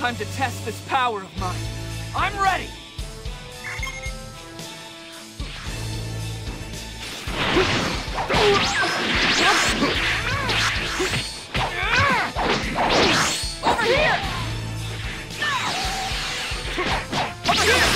time to test this power of mine. I'm ready! Over here! Over here!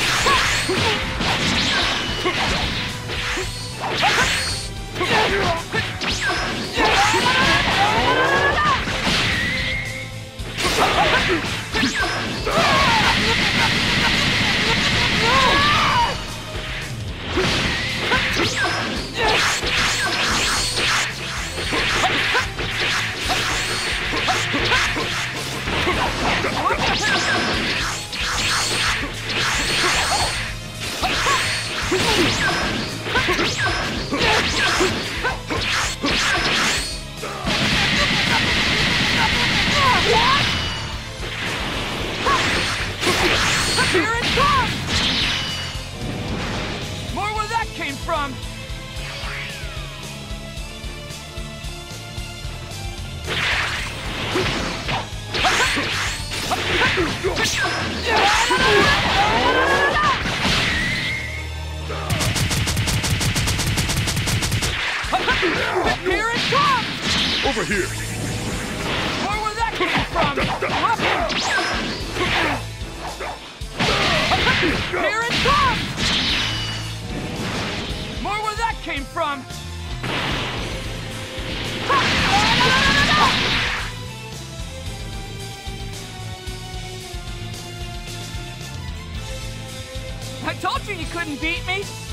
Here it comes! More where that came from! Here it comes! Over here! More where that came from! Here it comes! More where that came from! I told you you couldn't beat me!